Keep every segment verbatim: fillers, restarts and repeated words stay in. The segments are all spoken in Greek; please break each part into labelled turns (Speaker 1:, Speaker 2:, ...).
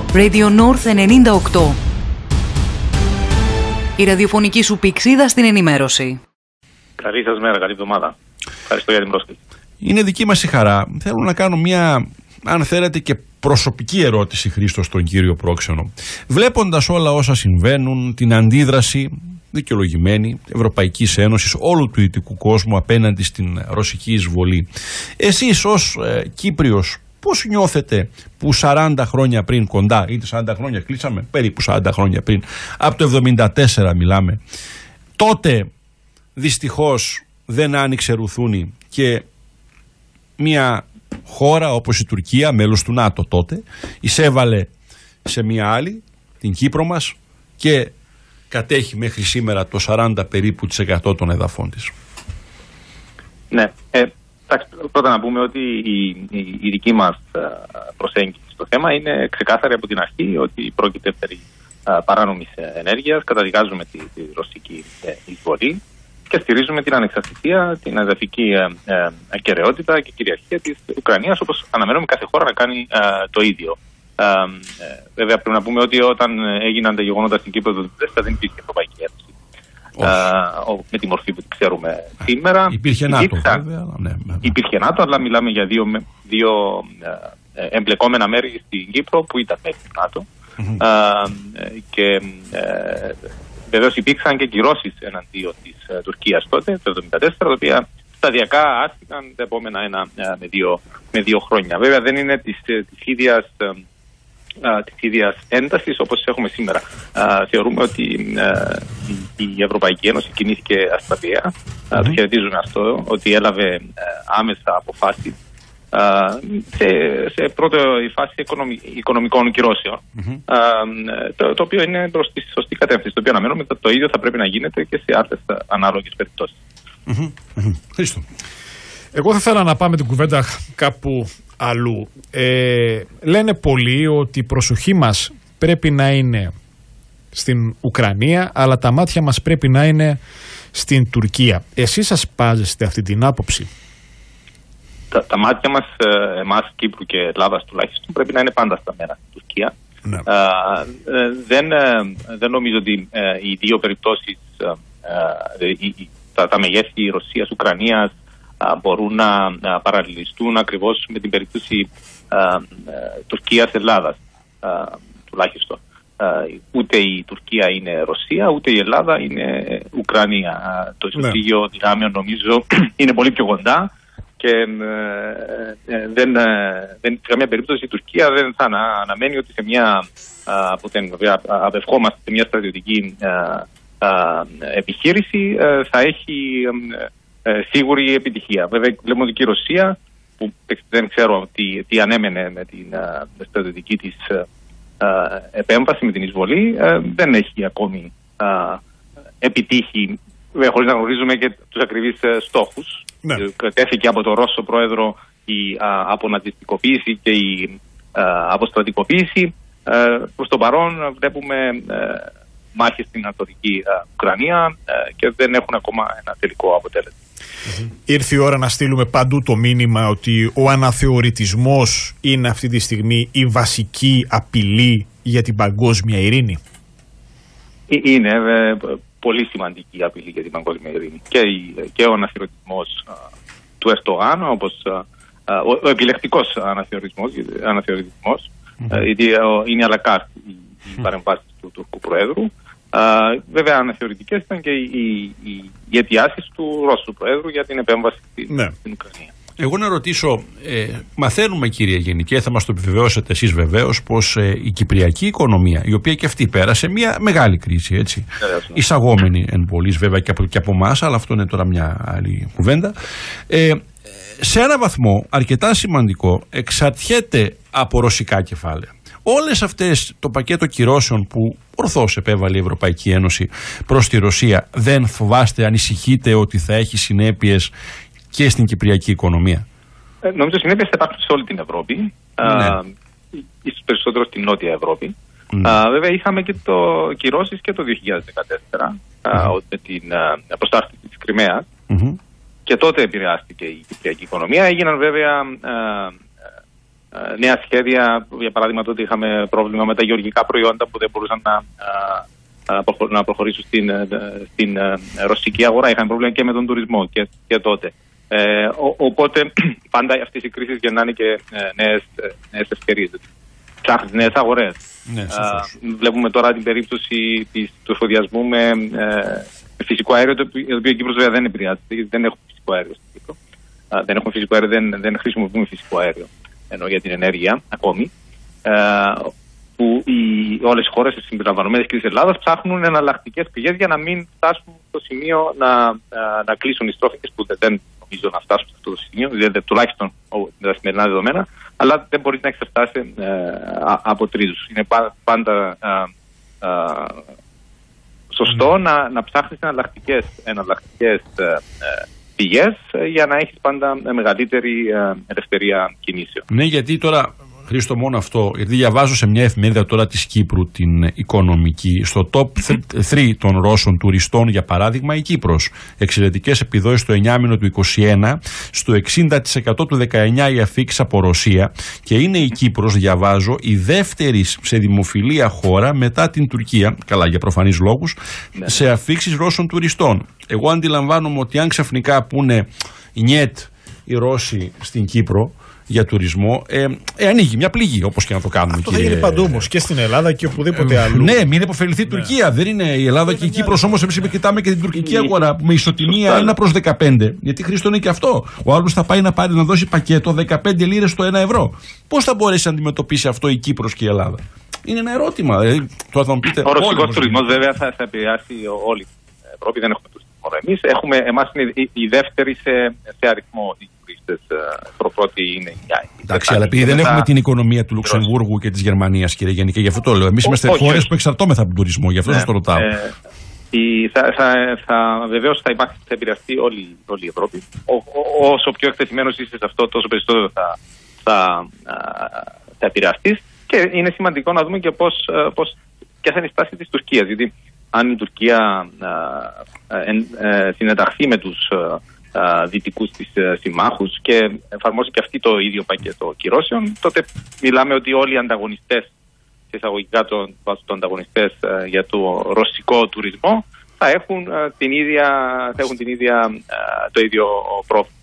Speaker 1: Radio North ενενήντα οκτώ. Η ραδιοφωνική σου πηξίδα στην ενημέρωση.
Speaker 2: Καλή σας μέρα, καλή εβδομάδα. Ευχαριστώ για την πρόσκληση.
Speaker 3: Είναι δική μας η χαρά. Θέλω να κάνω μια, αν θέλετε, και προσωπική ερώτηση, Χρήστο, στον κύριο Πρόξενο. Βλέποντας όλα όσα συμβαίνουν, την αντίδραση δικαιολογημένη Ευρωπαϊκής Ένωσης, όλου του δυτικού κόσμου απέναντι στην ρωσική εισβολή, εσείς ως ε, Κύπριος, πώς νιώθετε που σαράντα χρόνια πριν, κοντά, είτε σαράντα χρόνια κλείσαμε, περίπου σαράντα χρόνια πριν, από το εβδομήντα τέσσερα μιλάμε, τότε δυστυχώς δεν άνοιξε ρουθούνη και μια χώρα όπως η Τουρκία, μέλος του ΝΑΤΟ τότε, εισέβαλε σε μια άλλη, την Κύπρο μας, και κατέχει μέχρι σήμερα το σαράντα περίπου της εκατό των εδαφών της.
Speaker 2: Ναι, ε, πρώτα να πούμε ότι η, η, η δική μας προσέγγιση στο θέμα είναι ξεκάθαρη από την αρχή, ότι πρόκειται περί α, παράνομης ενέργειας, καταδικάζουμε τη, τη ρωσική εισβολή και στηρίζουμε την ανεξαρτησία, την εδαφική ε, ε, ακεραιότητα και κυριαρχία της Ουκρανίας, όπως αναμένουμε κάθε χώρα να κάνει ε, το ίδιο. Ε, ε, βέβαια, πρέπει να πούμε ότι όταν έγιναν τα γεγονότα στην Κύπρο το δύο χιλιάδες τέσσερα δεν υπήρχε Ευρωπαϊκή Ένωση. Ε, με τη μορφή που ξέρουμε σήμερα.
Speaker 3: Υπήρχε ΝΑΤΟ, βέβαια. Ναι, ναι.
Speaker 2: Υπήρχε ΝΑΤΟ, αλλά μιλάμε για δύο, δύο ε, εμπλεκόμενα μέρη στην Κύπρο που ήταν μέρη του ΝΑΤΟ. Mm-hmm. Ε, και ε, βεβαίως υπήρξαν και κυρώσεις εναντίον της ε, Τουρκίας τότε, το εβδομήντα τέσσερα, τα οποία σταδιακά άσκηκαν τα επόμενα ένα με δύο, με δύο χρόνια. Βέβαια δεν είναι της, της ίδιας της ίδιας έντασης όπως έχουμε σήμερα. Α, θεωρούμε ότι α, η, η Ευρωπαϊκή Ένωση κινήθηκε ασταθεία. Mm-hmm. Το χαιρετίζουμε αυτό, ότι έλαβε α, άμεσα αποφάσεις α, σε, σε πρώτη φάση οικονομι, οικονομικών κυρώσεων. Mm-hmm. Α, το, το οποίο είναι προς τη σωστή κατεύθυνση. Το οποίο αναμένουμε ότι το ίδιο θα πρέπει να γίνεται και σε άλλες ανάλογες περιπτώσεις.
Speaker 3: Mm-hmm. Mm-hmm. Χρήστο.
Speaker 4: Εγώ θα ήθελα να πάμε την κουβέντα κάπου αλλού. Ε, λένε πολλοί ότι η προσοχή μας πρέπει να είναι στην Ουκρανία, αλλά τα μάτια μας πρέπει να είναι στην Τουρκία. Εσείς ασπάζεστε αυτή την άποψη?
Speaker 2: Τα, τα μάτια μας, εμάς Κύπρου και Ελλάδας τουλάχιστον, πρέπει να είναι πάντα στα μέρα στην Τουρκία. Ναι. Ε, ε, δεν, ε, δεν νομίζω ότι ε, οι δύο περιπτώσεις, ε, ε, τα, τα μεγέθη Ρωσίας, Ουκρανίας, μπορούν να παραλληλιστούν ακριβώς με την περίπτωση Τουρκίας-Ελλάδας τουλάχιστον. Ούτε η Τουρκία είναι Ρωσία, ούτε η Ελλάδα είναι Ουκρανία. Το ισοζύγιο ναι. δυνάμεων νομίζω είναι πολύ πιο κοντά και δεν, δεν, σε καμία περίπτωση η Τουρκία δεν θα αναμένει ότι σε μια, από την, απευχόμαστε σε μια στρατιωτική επιχείρηση θα έχει Ε, σίγουρη επιτυχία. Βέβαια, βλέπουμε ότι και η Ρωσία, που δεν ξέρω τι, τι ανέμενε με την uh, στρατιωτική της uh, επέμβαση, με την εισβολή, uh, δεν έχει ακόμη uh, επιτύχει, βέβαια, χωρίς να γνωρίζουμε και τους ακριβείς uh, στόχους. Ναι. Κρατέθηκε από τον Ρώσο πρόεδρο η uh, αποναζιστικοποίηση και η uh, αποστρατικοποίηση. Uh, προς το παρόν βλέπουμε uh, μάχες στην Ανατολική uh, Ουκρανία uh, και δεν έχουν ακόμα ένα τελικό αποτέλεσμα.
Speaker 4: Mm-hmm. Ήρθε η ώρα να στείλουμε παντού το μήνυμα ότι ο αναθεωρητισμός είναι αυτή τη στιγμή η βασική απειλή για την παγκόσμια ειρήνη.
Speaker 2: Είναι ε, πολύ σημαντική απειλή για την παγκόσμια ειρήνη. Και, και ο αναθεωρητισμός α, του Ερντογάν, όπως α, ο, ο επιλεκτικός αναθεωρητισμός, αναθεωρητισμός mm-hmm. α, γιατί είναι αλακάρτ οι, οι παρεμβάσεις του Τουρκού Προέδρου. Uh, βέβαια, αναθεωρητικές ήταν και οι, οι, οι αιτιάσεις του Ρώσου Προέδρου για την επέμβαση ναι. στην Ουκρανία.
Speaker 3: Εγώ να ρωτήσω, ε, μαθαίνουμε κύριε Γενικέ, θα μας το επιβεβαιώσετε εσείς βεβαίως, πως ε, η κυπριακή οικονομία, η οποία και αυτή πέρασε μια μεγάλη κρίση, έτσι, yeah, εισαγόμενη εν πολλής βέβαια και από, και από εμάς, αλλά αυτό είναι τώρα μια άλλη κουβέντα, ε, σε ένα βαθμό αρκετά σημαντικό εξαρτιέται από ρωσικά κεφάλαια. Όλες αυτές το πακέτο κυρώσεων που ορθώς επέβαλε η Ευρωπαϊκή Ένωση προς τη Ρωσία, δεν φοβάστε, ανησυχείτε ότι θα έχει συνέπειες και στην κυπριακή οικονομία?
Speaker 2: Ε, νομίζω συνέπειες θα υπάρχουν σε όλη την Ευρώπη, ναι. α, ίσως περισσότερο στην Νότια Ευρώπη. Ναι. Α, βέβαια είχαμε και το κυρώσεις και το δύο χιλιάδες δεκατέσσερα mm-hmm. με την προστάθηση της Κριμαίας mm-hmm. και τότε επηρεάστηκε η κυπριακή οικονομία. Έγιναν βέβαια α, νέα σχέδια. Για παράδειγμα, τότε είχαμε πρόβλημα με τα γεωργικά προϊόντα που δεν μπορούσαν να, να προχωρήσουν στην, στην ρωσική αγορά. Είχαμε πρόβλημα και με τον τουρισμό και, και τότε. Ε, ο, οπότε πάντα αυτές οι κρίσεις γεννάνε και νέες, νέες ευκαιρίες. Ψάχνεις νέες αγορές. Ναι, uh, βλέπουμε τώρα την περίπτωση της, του εφοδιασμού με ε, φυσικό αέριο, το οποίο η Κύπρος βέβαια δεν επηρεάζεται, γιατί δεν έχουμε φυσικό αέριο στην Κύπρο. Uh, δεν έχουμε φυσικό αέριο, δεν, δεν χρησιμοποιούμε φυσικό αέριο ενώ για την ενέργεια ακόμη. Uh, που οι, όλες οι χώρες συμπεριλαμβανομένες και της Ελλάδας ψάχνουν εναλλακτικές πηγές για να μην φτάσουν στο σημείο να, uh, να κλείσουν οι στρόφιγγες, που δεν νομίζω να φτάσουν σε αυτό το σημείο, δηλαδή τουλάχιστον με τα σημερινά δεδομένα, αλλά δεν μπορεί να εξετάσει ε, από τρίτους. Είναι πάντα ε, ε, σωστό mm. να, να ψάχνεις εναλλακτικές, εναλλακτικές ε, πηγές για να έχεις πάντα μεγαλύτερη ε, ελευθερία κινήσεων.
Speaker 3: Ναι, γιατί τώρα, Χρήστο, μόνο αυτό, γιατί διαβάζω σε μια εφημερίδα τώρα της Κύπρου, την οικονομική, στο top τρία των Ρώσων τουριστών, για παράδειγμα, η Κύπρος. Εξαιρετικές επιδόσεις στο εννιάμηνο του είκοσι ένα, στο εξήντα τοις εκατό του δεκαεννιά οι αφίξεις από Ρωσία, και είναι η Κύπρος, διαβάζω, η δεύτερη σε δημοφιλία χώρα μετά την Τουρκία, καλά για προφανείς λόγους, ναι, σε αφίξεις Ρώσων τουριστών. Εγώ αντιλαμβάνομαι ότι αν ξαφνικά πούνε νιέτ οι Ρώσοι στην Κύπρο για τουρισμό, ε, ε, ανοίγει μια πληγή, όπως και να το κάνουμε.
Speaker 4: Αυτό
Speaker 3: κύριε...
Speaker 4: θα γίνει παντού όμως, και στην Ελλάδα και οπουδήποτε ε, αλλού.
Speaker 3: Ναι, μην υποφεληθεί η ναι. Τουρκία. Δεν είναι η Ελλάδα και η Κύπρος, όμως εμείς κοιτάμε και την τουρκική αγορά με ισοτιμία ένα προς δεκαπέντε. Γιατί, Χρήστο, είναι και αυτό. Ο άλλος θα πάει να πάρει να δώσει πακέτο δεκαπέντε λίρες το ένα ευρώ. Πώς θα μπορέσει να αντιμετωπίσει αυτό η Κύπρος και η Ελλάδα? Είναι ένα ερώτημα. Δηλαδή, τώρα θα μου πείτε.
Speaker 2: Ο ρωσικός τουρισμός βέβαια θα, θα επηρεάσει όλη την Ευρώπη. Δεν έχουμε τουρισμό εμείς. Εμάς είναι η δεύτερη σε, σε αριθμό. Πρώτη είναι η
Speaker 3: Εντάξει, αλλά επειδή δεν μετά... έχουμε την οικονομία του Λουξεμβούργου και της Γερμανίας, κύριε Γενική, γι' αυτό το λέω. Εμείς είμαστε χώρες που εξαρτώμεθα από τον τουρισμό, γι' αυτό ναι, σας το ρωτάω. Ε,
Speaker 2: η, θα, θα, θα, βεβαίως θα υπάρχει, θα επηρεαστεί όλη, όλη η Ευρώπη. Ό, ό, όσο πιο εκτεθειμένος είσαι σε αυτό, τόσο περισσότερο θα, θα, θα επηρεαστείς. Και είναι σημαντικό να δούμε και πώς, πώς, ποια θα είναι η στάση της Τουρκίας. Γιατί αν η Τουρκία ε, ε, ε, συνεταχθεί με τους δυτικούς της συμμάχους και εφαρμόσει και αυτή το ίδιο πακέτο κυρώσεων, τότε μιλάμε ότι όλοι οι ανταγωνιστές, σε εισαγωγικά των, των ανταγωνιστές για το ρωσικό τουρισμό, θα έχουν την ίδια, θα έχουν την ίδια, το ίδιο πρόβλημα.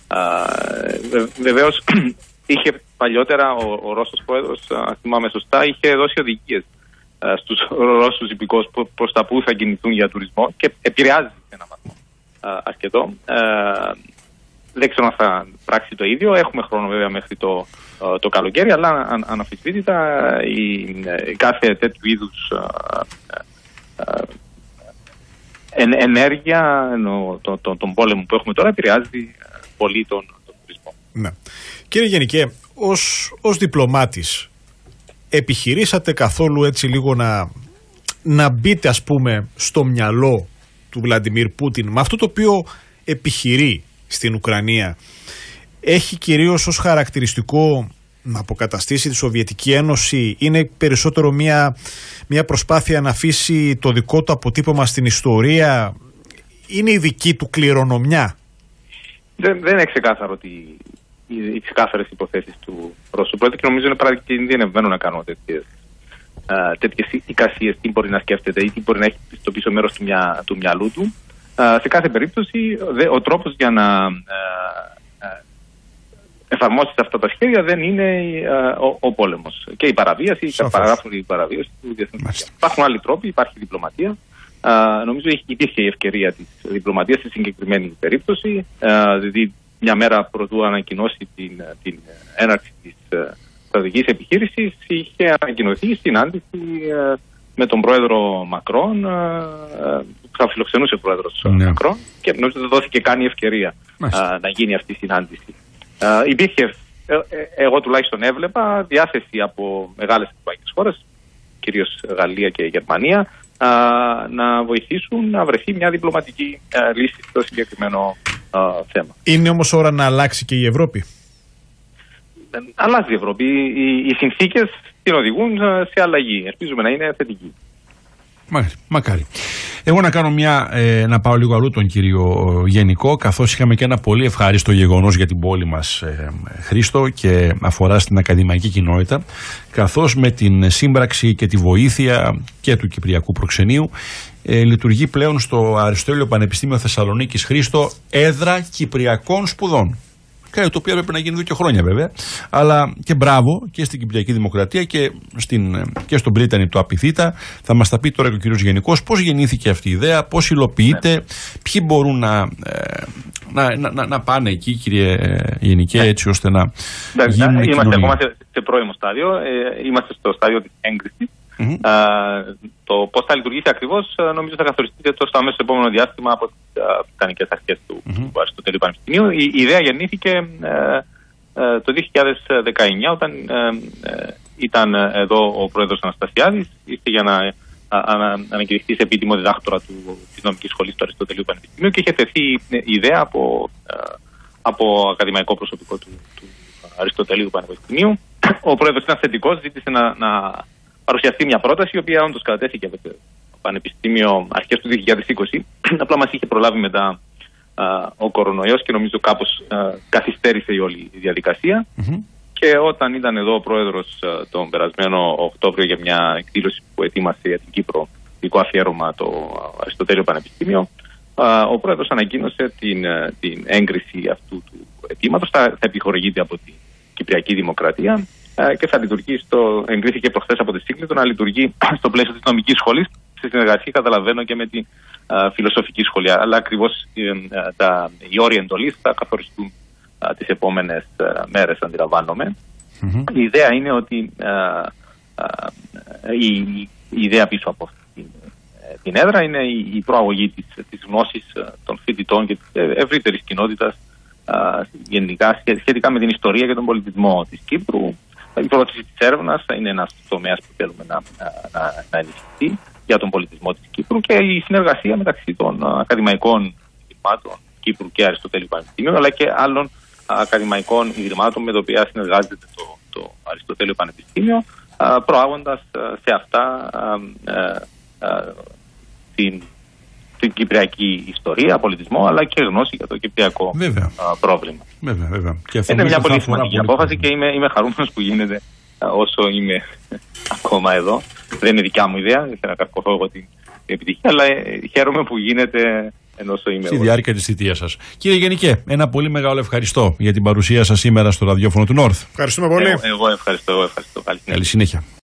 Speaker 2: Βεβαίως, είχε παλιότερα ο, ο Ρώσος πρόεδρος, αν θυμάμαι σωστά, είχε δώσει οδηγίες στους Ρώσους υπηκόους προς τα που θα κινηθούν για τουρισμό και επηρεάζει ένα βαθμό αρκετό. Ε, δεν ξέρω αν θα πράξει το ίδιο. Έχουμε χρόνο βέβαια μέχρι το, το καλοκαίρι, αλλά αν, αναμφισβήτητα η, η κάθε τέτοιου είδους ε, ε, ενέργεια, ενώ, το, το, τον πόλεμο που έχουμε τώρα, επηρεάζει πολύ τον, τον τουρισμό.
Speaker 4: Ναι. Κύριε Γενικέ, ως, ως διπλωμάτης, επιχειρήσατε καθόλου έτσι λίγο να, να μπείτε, ας πούμε, στο μυαλό του Βλαντιμίρ Πούτιν, με αυτό το οποίο επιχειρεί στην Ουκρανία? Έχει κυρίως ως χαρακτηριστικό να αποκαταστήσει τη Σοβιετική Ένωση? Είναι περισσότερο μια, μια προσπάθεια να αφήσει το δικό του αποτύπωμα στην ιστορία? Είναι η δική του κληρονομιά?
Speaker 2: Δεν, δεν είναι ξεκάθαρο ότι οι, οι ξεκάθαρες υποθέσεις του Ρώσου Πρόεδρου, και νομίζω είναι παρακινδυνευμένο να κάνω τέτοιες Uh, τέτοιες εικασίες, τι μπορεί να σκέφτεται ή τι μπορεί να έχει στο πίσω μέρος του, μυα, του μυαλού του. Uh, σε κάθε περίπτωση, δε, ο τρόπος για να uh, uh, εφαρμόσει αυτά τα σχέδια δεν είναι uh, ο, ο πόλεμος. Και η παραβίαση, και παραγράφουν η παραβίαση του διεθνούς. Υπάρχουν άλλοι τρόποι, υπάρχει διπλωματία. Uh, νομίζω υπήρχε η ευκαιρία της διπλωματίας στη συγκεκριμένη περίπτωση. Uh, δηλαδή, μια μέρα πρωτού ανακοινώσει την, την έναρξη της στρατηγικής επιχείρησης, είχε ανακοινωθεί η συνάντηση ε, με τον πρόεδρο Μακρόν, ε, που θα φιλοξενούσε ο πρόεδρος ναι. Μακρόν, και νομίζω ότι δόθηκε καν η ευκαιρία ε, να γίνει αυτή η συνάντηση. Ε, υπήρχε, ε, ε, εγώ τουλάχιστον έβλεπα, διάθεση από μεγάλες ευρωπαϊκές χώρες, κυρίως Γαλλία και Γερμανία, ε, να βοηθήσουν να βρεθεί μια διπλωματική ε, λύση στο συγκεκριμένο ε, θέμα.
Speaker 4: Είναι όμως ώρα να αλλάξει και η Ευρώπη?
Speaker 2: Αλλάζει η Ευρώπη. Οι, οι συνθήκες την οδηγούν σε αλλαγή. Ελπίζουμε να είναι θετική.
Speaker 3: Μακάρι. Μακάρι. Εγώ να κάνω μια, ε, να πάω λίγο αλλού τον κύριο Γενικό, καθώς είχαμε και ένα πολύ ευχάριστο γεγονός για την πόλη μας, ε, Χρήστο, και αφορά στην ακαδημαϊκή κοινότητα, καθώς με την σύμπραξη και τη βοήθεια και του Κυπριακού Προξενείου ε, λειτουργεί πλέον στο Αριστοτέλειο Πανεπιστήμιο Θεσσαλονίκης, Χρήστο, έδρα Κυπριακών σπουδών. Κάτι το οποίο έπρεπε να γίνει εδώ και χρόνια βέβαια. Αλλά και μπράβο και στην Κυπριακή Δημοκρατία και, στην, και στον Πρίτανη του Απιθύτα. Θα μας τα πει τώρα και ο κύριος Γενικός πώς γεννήθηκε αυτή η ιδέα, πώς υλοποιείται, ναι. ποιοι μπορούν να, να, να, να, να πάνε εκεί, κύριε Γενικέ, έτσι ώστε να
Speaker 2: ναι,
Speaker 3: γίνουν
Speaker 2: Είμαστε
Speaker 3: κοινωνία.
Speaker 2: ακόμα σε, σε πρώιμο στάδιο. Ε, είμαστε στο στάδιο της έγκρισης. Mm-hmm. Α, το πώς θα λειτουργήσει ακριβώς νομίζω θα καθοριστεί το στο αμέσως επόμενο διάστημα από τις Βρετανικές αρχές του, mm-hmm. του Αριστοτέλειου Πανεπιστημίου. Η, η ιδέα γεννήθηκε ε, ε, το δύο χιλιάδες δεκαεννιά όταν ε, ε, ήταν εδώ ο πρόεδρος Αναστασιάδης, ήρθε για να ανακηρυχθεί σε επίτιμο διδάκτορα του, της νομικής σχολής του Αριστοτελείου Πανεπιστημίου και είχε θεθεί η ιδέα από, ε, από ακαδημαϊκό προσωπικό του, του Αριστοτελείου Πανεπιστημίου. Ο πρόεδρος ήταν θετικός, ζήτησε να, να παρουσιαστεί μια πρόταση, η οποία όντως κατατέθηκε από το Πανεπιστήμιο αρχές του δύο χιλιάδες είκοσι. Απλά μας είχε προλάβει μετά α, ο κορονοϊός και νομίζω κάπως α, καθυστέρησε η όλη η διαδικασία. Mm-hmm. Και όταν ήταν εδώ ο πρόεδρος α, τον περασμένο Οκτώβριο για μια εκδήλωση που ετοίμασε για την Κύπρο, ειδικό αφιέρωμα το Αριστοτέλειο Πανεπιστήμιο, α, ο πρόεδρος ανακοίνωσε την, την έγκριση αυτού του αιτήματος. Θα, θα επιχορηγείται από την Κυπριακή Δημοκρατία και θα λειτουργεί στο, εγκρίθηκε προχθές από τη Σύγκλιτο, να λειτουργεί στο πλαίσιο της νομικής σχολής, σε συνεργασία καταλαβαίνω και με τη α, φιλοσοφική σχολή. Αλλά ακριβώς ε, τα, οι όροι εντολής θα καθοριστούν α, τις επόμενες α, μέρες, αντιλαμβάνομαι. Mm-hmm. Η ιδέα είναι ότι α, α, η, η ιδέα πίσω από την, την έδρα είναι η, η προαγωγή της, της γνώσης των φοιτητών και της ευρύτερης κοινότητας α, γενικά σχετικά με την ιστορία και τον πολιτισμό της Κύπρου. Η πρόθεση της έρευνας είναι ένας τομέας που θέλουμε να, να, να ενισχυθεί για τον πολιτισμό της Κύπρου και η συνεργασία μεταξύ των ακαδημαϊκών ιδρυμάτων Κύπρου και Αριστοτέλειου Πανεπιστημίου, αλλά και άλλων ακαδημαϊκών ιδρυμάτων με τα οποία συνεργάζεται το, το Αριστοτέλειο Πανεπιστήμιο, προάγοντας σε αυτά α, α, α, την, την κυπριακή ιστορία, πολιτισμό, αλλά και γνώση για το κυπριακό α, πρόβλημα.
Speaker 3: Βέβαια, βέβαια. Και
Speaker 2: είναι μια πολύ σημαντική απόφαση και είμαι, είμαι χαρούμενος που γίνεται όσο είμαι ακόμα εδώ. Δεν είναι δικιά μου ιδέα, δεν θέλω να καρποθώ εγώ την επιτυχία, αλλά χαίρομαι που γίνεται ενώ είμαι
Speaker 3: στη
Speaker 2: εγώ.
Speaker 3: διάρκεια της θητείας σας. Κύριε Γενικέ, ένα πολύ μεγάλο ευχαριστώ για την παρουσία σας σήμερα στο ραδιόφωνο του Νόρθ.
Speaker 4: Ευχαριστούμε πολύ.
Speaker 2: Εγώ, εγώ ευχαριστώ, εγώ ευχαριστώ. Καλή συνέχεια.
Speaker 3: Καλή συνέχεια.